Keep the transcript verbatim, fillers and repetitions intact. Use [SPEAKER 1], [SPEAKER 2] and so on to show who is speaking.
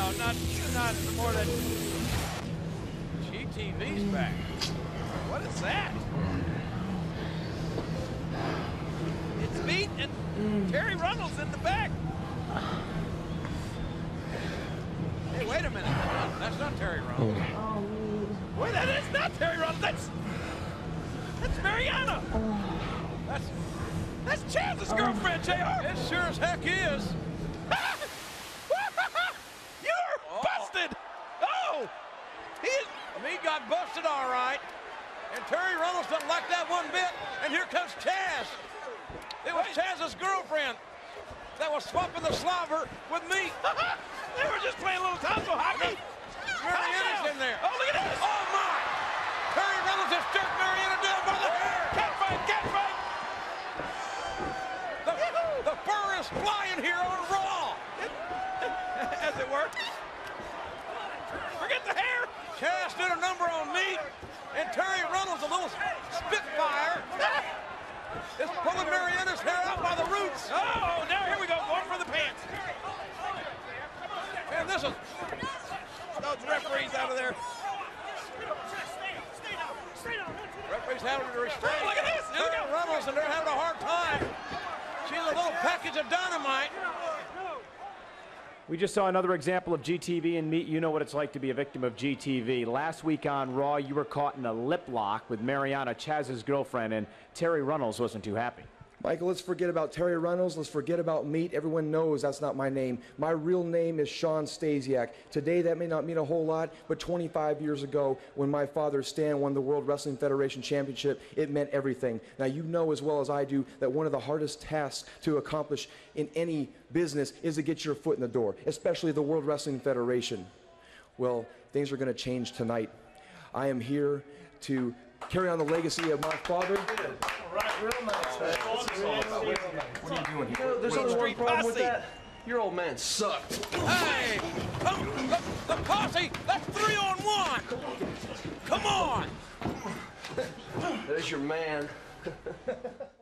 [SPEAKER 1] no, not, not more than G T V's back. What is that? It's Meat and Terri Runnels in the back. Hey, wait a minute. That's not Terri Runnels.
[SPEAKER 2] Oh.
[SPEAKER 1] Wait, that is not Terri Runnels. That's that's Mariana.
[SPEAKER 2] Oh.
[SPEAKER 1] That's that's Chaz's oh. girlfriend, J R. It sure as heck is. You're oh. busted. Oh, he is. Me got busted, all right. And Terri Runnels doesn't like that one bit. And here comes Chaz. It was Chaz's girlfriend that was swapping the slobber with me. They were just playing a little tonsil hockey. Mariana's in there. Oh, look at this. Oh, my. Terri Runnels has jerked Mariana down by the hair. Cat fight, cat fight. The, the fur is flying here on Raw. As it were. Forget the hair. Chaz did a number on me. And Terri Runnels, a little spitfire, is pulling Mariana's hair out by the roots. Oh, now here we go, going for the pants. And this is those referees out of there. Referees having to restrain. Oh, look at this. Terri Runnels, and they're having a hard time. She's a little package of dynamite.
[SPEAKER 3] We just saw another example of G T V and Meat. You know what it's like to be a victim of G T V. Last week on Raw, you were caught in a lip lock with Mariana, Chaz's girlfriend, and Terri Runnels wasn't too happy.
[SPEAKER 4] Michael, let's forget about Terri Runnels. Let's forget about Meat. Everyone knows that's not my name. My real name is Shawn Stasiak. Today, that may not mean a whole lot, but twenty-five years ago, when my father Stan won the World Wrestling Federation Championship, it meant everything. Now, you know as well as I do that one of the hardest tasks to accomplish in any business is to get your foot in the door, especially the World Wrestling Federation. Well, things are going to change tonight. I am here to carry on the legacy of my father.
[SPEAKER 5] Right, real nice, man.
[SPEAKER 4] What are you doing here?
[SPEAKER 5] You know, there's
[SPEAKER 1] Wait,
[SPEAKER 5] only one
[SPEAKER 1] street
[SPEAKER 5] problem with
[SPEAKER 1] posse.
[SPEAKER 5] that. Your old man sucked.
[SPEAKER 1] Hey, come, the, the posse, that's three on one. Come on.
[SPEAKER 5] There's your man.